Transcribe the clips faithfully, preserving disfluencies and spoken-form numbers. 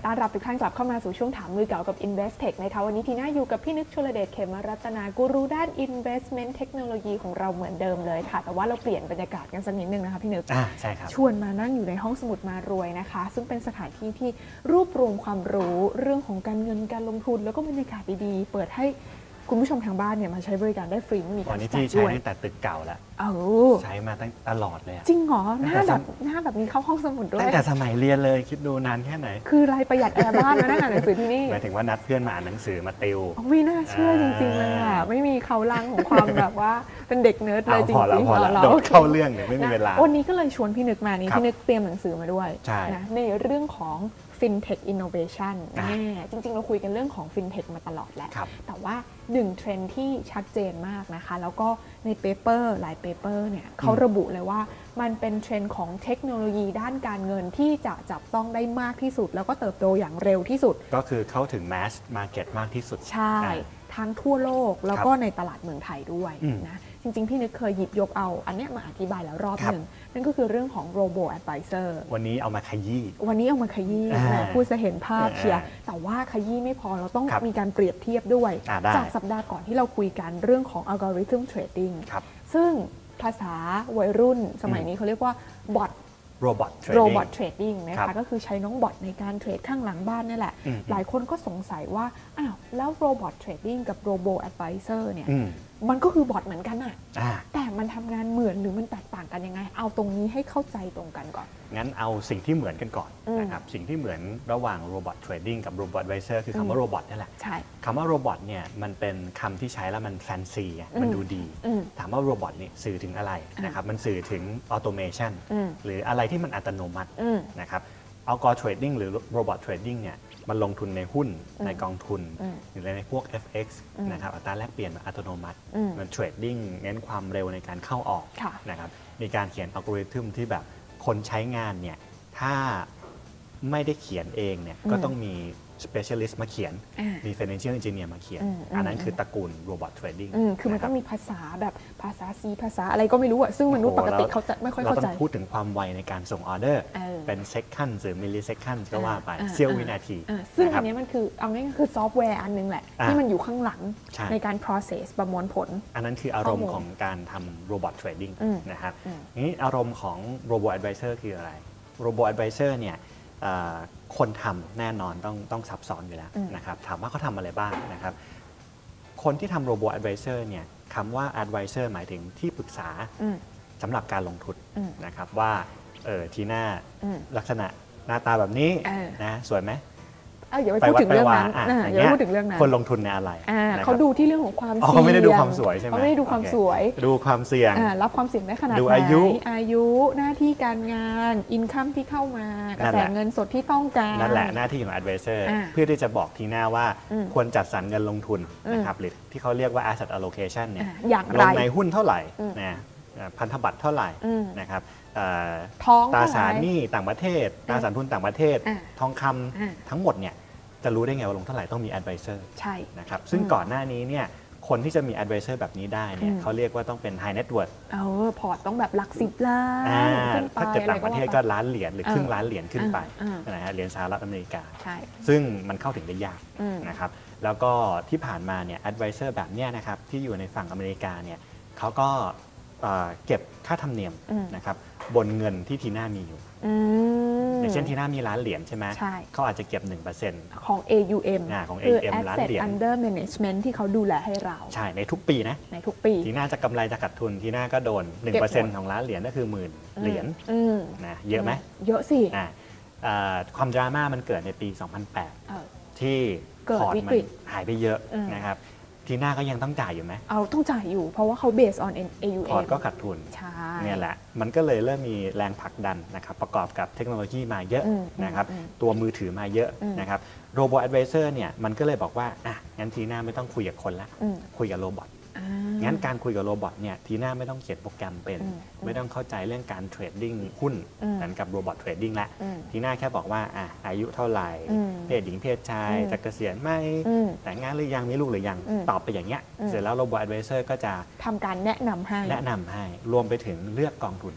ต้อนรับทุกท่านกลับเข้ามาสู่ช่วงถามมือเก่ากับ Investec นะคะวันนี้ทีน่าอยู่กับพี่นึกชลเดชเขมรัตนากูรูด้าน Investment เทคโนโลยีของเราเหมือนเดิมเลยค่ะแต่ว่าเราเปลี่ยนบรรยากาศกันสักนิดนึงนะคะพี่นึกอ่าใช่ครับชวนมานั่งอยู่ในห้องสมุดมารวยนะคะซึ่งเป็นสถานที่ที่รวบรวมความรู้เรื่องของการเงินการลงทุนแล้วก็บรรยากาศดีๆเปิดให้คุณผู้ชมทางบ้านเนี่ยมาใช้บริการได้ฟรีไม่มีการจ่ายด้วยวันนี้ที่ใช้ตั้งแต่ตึกเก่าแล้วใช้มาตั้งตลอดเลยจริงเหรอหน้าแบบหน้าแบบนี้เข้าห้องสมุดด้วยตั้งแต่สมัยเรียนเลยคิดดูนานแค่ไหนคือรายประหยัดแอร์บ้านมานั่งอ่านหนังสือที่นี่หมายถึงว่านัดเพื่อนมาอ่านหนังสือมาติวไม่น่าเชื่อจริงๆเลยอ่ะไม่มีเขาลังของความแบบว่าเป็นเด็กเนิร์ดเลยจริงๆพอแล้วโดดเข้าเรื่องเนี่ยไม่มีเวลาวันนี้ก็เลยชวนพี่นึกมานี่พี่นึกเตรียมหนังสือมาด้วยนะในเรื่องของ FinTech Innovation แน่จริงๆเราคุยกันเรื่องของ FinTech มาตลอดแหละแต่ว่าหนึ่งเทรนด์ที่ชัดเจนมากนะคะแล้วก็ในเปเปอร์หลายเปเปอร์เนี่ยเขาระบุเลยว่ามันเป็นเทรนด์ของเทคโนโลยีด้านการเงินที่จะจับต้องได้มากที่สุดแล้วก็เติบโตอย่างเร็วที่สุดก็คือเข้าถึง mass market มากที่สุดใช่ทั้งทั่วโลกแล้วก็ในตลาดเมืองไทยด้วยนะจริงๆพี่นึกเคยหยิบยกเอาอันนี้มาอธิบายแล้วรอบหนึ่งนั่นก็คือเรื่องของ Robo Advisor วันนี้เอามาขยี้วันนี้เอามาขยี้พูดจะเห็นภาพเชียร์แต่ว่าขยี้ไม่พอเราต้องมีการเปรียบเทียบด้วยจากสัปดาห์ก่อนที่เราคุยกันเรื่องของ Algorithm Trading ซึ่งภาษาวัยรุ่นสมัยนี้เขาเรียกว่า Bot Robot Robot Trading นะคะก็คือใช้น้องบอทในการเทรดข้างหลังบ้านนี่แหละหลายคนก็สงสัยว่าอ้าวแล้ว Robot Trading กับ Robo Advisor เนี่ยมันก็คือบอทเหมือนกันอะแต่มันทำงานเหมือนหรือมันแตกต่างกันยังไงเอาตรงนี้ให้เข้าใจตรงกันก่อนงั้นเอาสิ่งที่เหมือนกันก่อนนะครับสิ่งที่เหมือนระหว่าง Robot Trading กับ Robo Advisor คือคำว่า Robot นี่แหละคำว่า Robot เนี่ยมันเป็นคำที่ใช้แล้วมันแฟนซีมันดูดีถามว่า Robot นี่สื่อถึงอะไรนะครับมันสื่อถึง Automation หรืออะไรที่มันอัตโนมัตินะครับ Algo Trading หรือ Robot Trading เนี่ยมันลงทุนในหุ้นในกองทุนหรือในพวก เอฟ เอ็กซ์ นะครับอัตราแลกเปลี่ยนอัตโนมัติมันเทรดดิ้งเน้นความเร็วในการเข้าออกนะครับมีการเขียนอัลกอริทึมที่แบบคนใช้งานเนี่ยถ้าไม่ได้เขียนเองเนี่ยก็ต้องมี specialist มาเขียนมี financial engineer มาเขียนอันนั้นคือตระกูล robot trading คือมันต้องมีภาษาแบบภาษา C ภาษาอะไรก็ไม่รู้อะซึ่งมนุษย์ปกติเขาจะไม่ค่อยเข้าใจเราต้องพูดถึงความไวในการส่งออเดอร์เป็น second หรือ millisecond ก็ว่าไปเสี้ยววินาทีซึ่งอันนี้มันคือเอาง่ายๆคือซอฟต์แวร์อันนึงแหละที่มันอยู่ข้างหลังในการ process ประมวลผลอันนั้นคืออารมณ์ของการทำ robot trading นะครับนี้อารมณ์ของ robo advisor คืออะไร robo advisor เนี่ยคนทำแน่นอนต้องต้องซับซ้อนอยู่แล้วนะครับถามว่าเขาทำอะไรบ้างนะครับคนที่ทำ Robo Advisor เนี่ยคำว่า Advisor หมายถึงที่ปรึกษาสำหรับการลงทุนนะครับว่าเออทีหน้าลักษณะหน้าตาแบบนี้นะสวยไหมอย่าไปพูดถึงเรื่องนั้นอย่าไปพูดถึงเรื่องนั้นคนลงทุนในอะไรเขาดูที่เรื่องของความเสี่ยงเขาไม่ได้ดูความสวยใช่ไหมเขาไม่ได้ดูความสวยดูความเสี่ยงรับความเสี่ยงได้ขนาดไหนอายุอายุหน้าที่การงานอินคัมที่เข้ามากระแสเงินสดที่ต้องการนั่นแหละหน้าที่ของ Advisor เพื่อที่จะบอกทีหน้าว่าควรจัดสรรเงินลงทุนนะครับหรือที่เขาเรียกว่า asset allocation เนี่ยลงในหุ้นเท่าไหร่นะพันธบัตรเท่าไหร่นะครับตราสารหนี้ต่างประเทศตราสารทุนต่างประเทศทองคำทั้งหมดเนี่ยจะรู้ได้ไงว่าลงเท่าไหร่ต้องมี advisor ใช่นะครับซึ่งก่อนหน้านี้เนี่ยคนที่จะมี advisor แบบนี้ได้เนี่ยเขาเรียกว่าต้องเป็น high net worth เออพอร์ตต้องแบบหลักสิบล้านถ้าเกิดต่างประเทศก็ล้านเหรียญหรือครึ่งล้านเหรียญขึ้นไปนะฮะเหรียญสหรัฐอเมริกาซึ่งมันเข้าถึงได้ยากนะครับแล้วก็ที่ผ่านมาเนี่ย advisor แบบนี้นะครับที่อยู่ในฝั่งอเมริกาเนี่ยเขาก็เก็บค่าธรรมเนียมนะครับบนเงินที่ทีน่ามีอยู่อย่างเช่นทีน่ามีล้านเหรียญใช่ไหมเขาอาจจะเก็บ หนึ่งเปอร์เซ็นต์ของ เอ ยู เอ็มของ เอ ยู เอ็ม ล้านเหรียญ Under Management ที่เขาดูแลให้เราใช่ในทุกปีนะในทุกปีทีน่าจะกำไรจะขาดทุนทีน่าก็โดน หนึ่งเปอร์เซ็นต์ ของล้านเหรียญก็คือหมื่นเหรียญนะเยอะไหมเยอะสิความดราม่ามันเกิดในปี สองพันแปด ที่พอร์ตมันหายไปเยอะนะครับทีน่าก็ยังต้องจ่ายอยู่ไหมเอาต้องจ่ายอยู่เพราะว่าเขา based on เอ ยู เอ็มพอร์ตก็ขาดทุนเนี่ยแหละมันก็เลยเริ่มมีแรงผลักดันนะครับประกอบกับเทคโนโลยีมาเยอะนะครับตัวมือถือมาเยอะนะครับโรบอทแอดไวเซอร์เนี่ยมันก็เลยบอกว่าอ่ะงั้นทีน่าไม่ต้องคุยกับคนละคุยกับโรบอทงั้นการคุยกับโรบอทเนี่ยทีน่าไม่ต้องเขียนโปรแกรมเป็นไม่ต้องเข้าใจเรื่องการเทรดดิ้งหุ้นเหมือนกับโรบอทเทรดดิ้งละทีน่าแค่บอกว่าอ่ะอายุเท่าไหร่เพศหญิงเพศชายจะเกษียณไหมแต่งงานหรือยังมีลูกหรือยังตอบไปอย่างเงี้ยเสร็จแล้วโรบอทแอดไวเซอร์ก็จะทำการแนะนำให้แนะนำให้รวมไปถึงเลือกกองทุนให้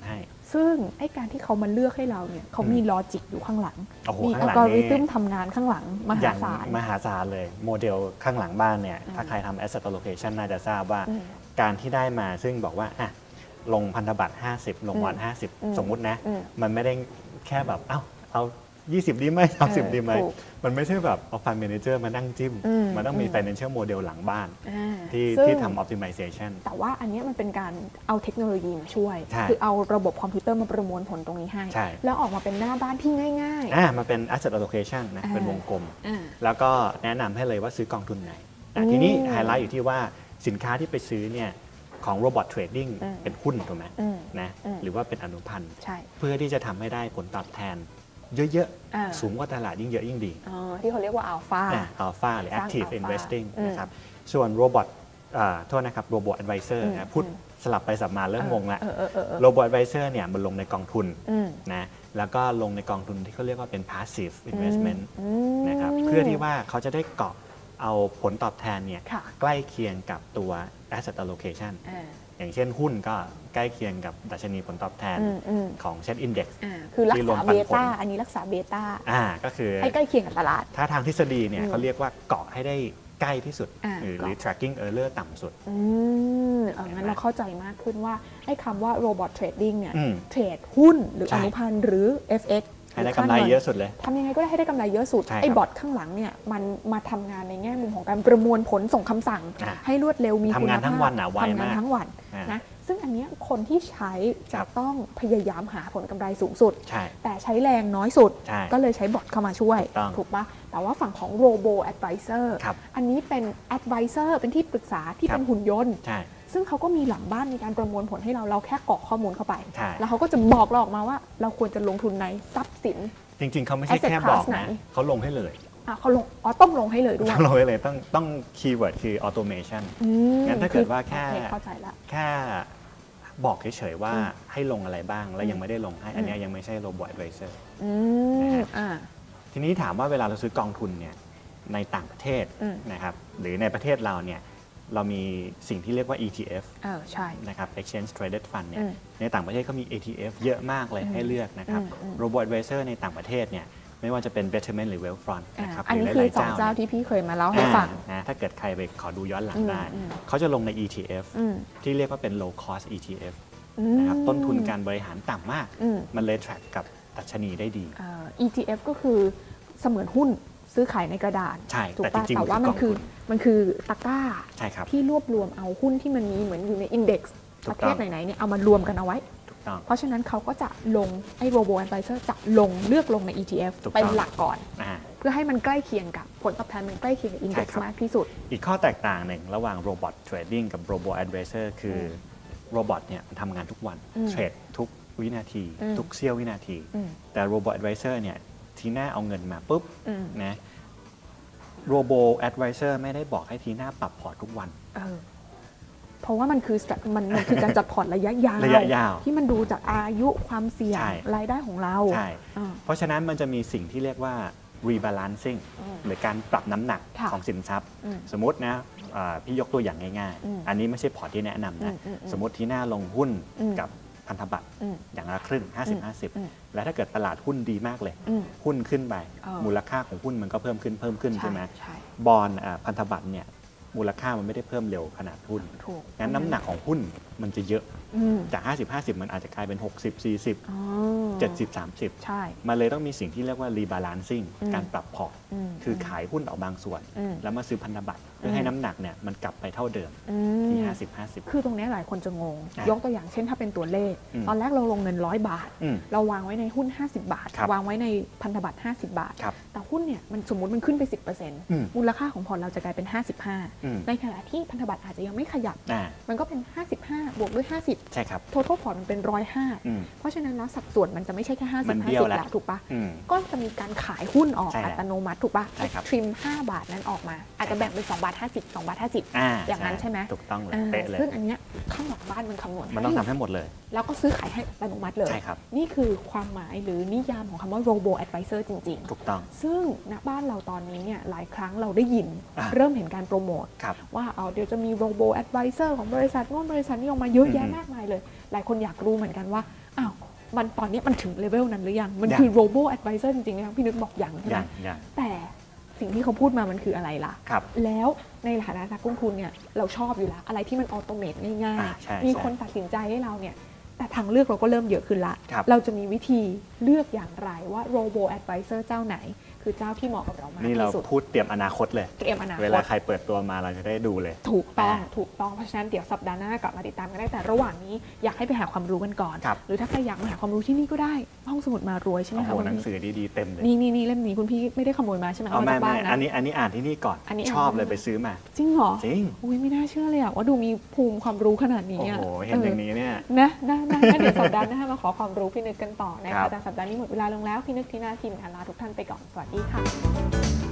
ซึ่งไอ้การที่เขามาเลือกให้เราเนี่ยเขามีลอจิกอยู่ข้างหลัง มีอัลลกกออริริทึทึมมทำงานข้างหลังมหาศาลมหาศาลเลยโมเดลข้างหลังบ้านเนี่ยถ้าใครทำ asset allocation น่าจะทราบว่าการที่ได้มาซึ่งบอกว่าอ่ะลงพันธบัตรห้าสิบลงบอลห้าสิบสมมุตินะมันไม่ได้แค่แบบเอ้าเอายี่สิบดีไหมสามสิบดีไหมมันไม่ใช่แบบเอา fund manager มานั่งจิ้มมันต้องมี financial model หลังบ้านที่ที่ทำ optimization แต่ว่าอันนี้มันเป็นการเอาเทคโนโลยีมาช่วยคือเอาระบบคอมพิวเตอร์มาประมวลผลตรงนี้ให้แล้วออกมาเป็นหน้าบ้านที่ง่ายๆอ่ามาเป็น asset allocation นะเป็นวงกลมแล้วก็แนะนำให้เลยว่าซื้อกองทุนไหนทีนี้ไฮไลท์อยู่ที่ว่าสินค้าที่ไปซื้อเนี่ยของ robot trading เป็นหุ้นถูกไหมนะหรือว่าเป็นอนุพันธ์เพื่อที่จะทำให้ได้ผลตอบแทนเยอะๆสูงกว่าตลาดยิ่งเยอะยิ่งดีที่เขาเรียกว่าอัลฟาอัลฟาหรือ active investing นะครับส่วน robot โทษนะครับ robot advisor นะพูดสลับไปสลับมาเริ่มงงละ robot advisor เนี่ยมันลงในกองทุนนะแล้วก็ลงในกองทุนที่เขาเรียกว่าเป็น passive investment นะครับเพื่อที่ว่าเขาจะได้เกาะเอาผลตอบแทนเนี่ยใกล้เคียงกับตัว asset allocation อย่างเช่นหุ้นก็ใกล้เคียงกับดัชนีผลตอบแทนของเซ็ตอินเด็กซ์คือรักษาเบต้าอันนี้รักษาเบต้าก็คือให้ใกล้เคียงกับตลาดถ้าทางทฤษฎีเนี่ยเขาเรียกว่าเกาะให้ได้ใกล้ที่สุดหรือ tracking error ต่ำสุดอืมเอองั้นเราเข้าใจมากขึ้นว่าไอ้คำว่า robot trading เนี่ยเทรดหุ้นหรืออนุพันธ์หรือ เอฟ เอ็กซ์ให้ได้กำไรเยอะสุดเลยทำยังไงก็ได้ให้ได้กำไรเยอะสุดไอ้บอทข้างหลังเนี่ยมันมาทำงานในแง่มุมของการประมวลผลส่งคำสั่งให้รวดเร็วมีคุณภาพทำงานทั้งวันอ่ะไวมากทำงานทั้งวันนะซึ่งอันนี้คนที่ใช้จะต้องพยายามหาผลกำไรสูงสุดแต่ใช้แรงน้อยสุดก็เลยใช้บอทเข้ามาช่วยถูกปะแต่ว่าฝั่งของ Robo Advisor อันนี้เป็น Advisor เป็นที่ปรึกษาที่เป็นหุ่นยนต์ซึ่งเขาก็มีหลังบ้านมีการประมวลผลให้เราเราแค่กรอกข้อมูลเข้าไปแล้วเขาก็จะบอกเราออกมาว่าเราควรจะลงทุนในทรัพย์สินจริงๆเขาไม่ใช่แค่บอกนะเขาลงให้เลยเขาลงอ๋อต้องลงให้เลยด้วยต้องลงให้เลยต้องต้องคีย์เวิร์ดคือ automation งั้นถ้าเกิดว่าแค่แค่บอกเฉยๆว่าให้ลงอะไรบ้างแล้วยังไม่ได้ลงให้อันนี้ยังไม่ใช่ Robo Advisor ทีนี้ถามว่าเวลาเราซื้อกองทุนเนี่ยในต่างประเทศนะครับหรือในประเทศเราเนี่ยเรามีสิ่งที่เรียกว่า อี ที เอฟเออใช่นะครับ Exchange Traded Fund เนี่ยในต่างประเทศก็มี อี ที เอฟ เยอะมากเลยให้เลือกนะครับ Robo Advisor ในต่างประเทศเนี่ยไม่ว่าจะเป็น Betterment หรือ Wealthfront นะครับอันนี้คือสองเจ้าที่พี่เคยมาเล่าให้ฟังนะถ้าเกิดใครไปขอดูย้อนหลังได้เขาจะลงใน อี ที เอฟ ที่เรียกว่าเป็น low cost อี ที เอฟ นะครับต้นทุนการบริหารต่ำมากมันเลย track กับดัชนีได้ดีอี ที เอฟ ก็คือเสมือนหุ้นซื้อขายในกระดาษใช่ถูกป่ะแต่ว่ามันคือมันคือตะกร้าที่รวบรวมเอาหุ้นที่มันมีเหมือนอยู่ในอินเด็กซ์ประเทศไหนๆเนี่ยเอามารวมกันเอาไว้เพราะฉะนั้นเขาก็จะลงไอ้ Robo Advisor จะลงเลือกลงใน อี ที เอฟ เป็นหลักก่อนเพื่อให้มันใกล้เคียงกับผลตอบแทนมันใกล้เคียงกับอินเด็กซ์มากที่สุดอีกข้อแตกต่างหนึ่งระหว่าง Robot Trading กับ Robo Advisor คือ Robot เนี่ยมันทำงานทุกวันเทรดทุกวินาทีทุกเสี้ยววินาทีแต่ Robo Advisor เนี่ยทีหน้าเอาเงินมาปุ๊บนะRobo Advisor ไม่ได้บอกให้ทีหน้าปรับพอร์ตทุกวันเพราะว่ามันคือมันมันคือการจัดพอร์ตระยะยาวระยะยาวที่มันดูจากอายุความเสี่ยงรายได้ของเราใช่เพราะฉะนั้นมันจะมีสิ่งที่เรียกว่า rebalancing หรือการปรับน้ำหนักของสินทรัพย์สมมตินะพี่ยกตัวอย่างง่ายๆอันนี้ไม่ใช่พอร์ตที่แนะนำนะสมมติทีหน้าลงหุ้นกับพันธบัตรอย่างละครึ่ง ห้าสิบ ห้าสิบ แล้วถ้าเกิดตลาดหุ้นดีมากเลยหุ้นขึ้นไปมูลค่าของหุ้นมันก็เพิ่มขึ้นเพิ่มขึ้นใช่ไหมบอนด์พันธบัตรเนี่ยมูลค่ามันไม่ได้เพิ่มเร็วขนาดหุ้นงั้นน้ำหนักของหุ้นมันจะเยอะจาก ห้าสิบ ห้าสิบ มันอาจจะกลายเป็น หกสิบ สี่สิบ เจ็ดสิบ สามสิบใช่มันเลยต้องมีสิ่งที่เรียกว่า rebalancing การปรับพอร์ตคือขายหุ้นออกบางส่วนแล้วมาซื้อพันธบัตรเพื่อให้น้ำหนักเนี่ยมันกลับไปเท่าเดิมที่ ห้าสิบ ห้าสิบคือตรงนี้หลายคนจะงงยกตัวอย่างเช่นถ้าเป็นตัวเลขตอนแรกเราลงเงินร้อยบาทเราวางไว้ในหุ้นห้าสิบบาทวางไว้ในพันธบัตรห้าสิบบาทแต่หุ้นเนี่ยมันสมมุติมันขึ้นไป สิบเปอร์เซ็นต์ มูลค่าของพอร์ตเราจะกลายเป็นห้าสิบห้าในขณะที่พันธบัตรอาจจะยังไม่ขยับมันก็เป็นห้าสิบห้าบวกด้วยห้าสิบใช่ครับ total พอร์ตมันเป็นหนึ่งร้อยห้าเพราะฉะนั้นแล้วสัดส่วนมันจะไม่ใช่แค่ห้าสิบ ห้าสิบแล้วถูกปะก็จะมีการขายหุ้นออกอัตโนมัติถูกปะทริมห้าบาทนั้นออกมาอาจจะแบ่งเป็นสองบาทห้าสิบ สองบาทห้าสิบอย่างนั้นใช่ไหมถูกต้องเลยเป๊ะเลยซึ่งอันเนี้ยข้างหลังบ้านมันคำนวณมันต้องทำให้หมดเลยแล้วก็ซื้อขายให้อัตโนมัติเลยใช่ครับนี่คือความหมายหรือนิยามของคำว่า Robo Advisor จริงๆถูกต้องซึ่งณบ้านเราตอนนี้เนี่ยหลายครั้งเราได้ยินเริ่มเห็นการโปรโมทว่าเอาเดี๋ยวจะมี Robo Advisor ของบริษัทโน้นบริษัทนี้ออกมาเยอะแยะมากมายเลยหลายคนอยากรู้เหมือนกันว่าอ้าวมันตอนนี้มันถึงเลเวลนั้นหรือยังมันคือ robo advisor จริงๆนะครับพี่นึกบอกอย่างใช่ไหมแต่สิ่งที่เขาพูดมามันคืออะไรล่ะแล้วในฐานะนักลงทุนเนี่ยเราชอบอยู่แล้วอะไรที่มันออโตเมตง่ายๆมีคนตัดสินใจให้เราเนี่ยแต่ทางเลือกเราก็เริ่มเยอะขึ้นละเราจะมีวิธีเลือกอย่างไรว่า robo advisor เจ้าไหนคือเจ้าที่เหมาะกับเรามากที่สุดนี่เราพูดเตรียมอนาคตเลยเตรียมอนาคตเวลาใครเปิดตัวมาเราจะได้ดูเลยถูกต้องถูกต้องเพราะฉะนั้นเดี๋ยวสัปดาห์หน้ากลับมาติดตามกันได้แต่ระหว่างนี้อยากให้ไปหาความรู้กันก่อนหรือถ้าใครอยากมาหาความรู้ที่นี่ก็ได้ห้องสมุดมารวยใช่ไหมคะหนังสือดีๆเต็มเลยนี่นี่นี่เล่มนี้คุณพี่ไม่ได้ขโมยมาใช่ไหมเอามาจากบ้านนะอันนี้อันนี้อ่านที่นี่ก่อนชอบเลยไปซื้อมาจริงเหรอจริงอุ้ยไม่น่าเชื่อเลยอะว่าดูมีภูมิความรู้ขนาดนี้โอ้โหเห็นอย่างนี้เนี่ยนะนะนะเดี๋ยวสัปดาห์หน้ามาขอความรู้พี่นึกกันต่อนะคะแต่สัปดาห์นี้หมดเวลาลงแล้วพี่นึกที่หน้าทีมงานลาทุกท่านไปก่อนสวัสดีค่ะ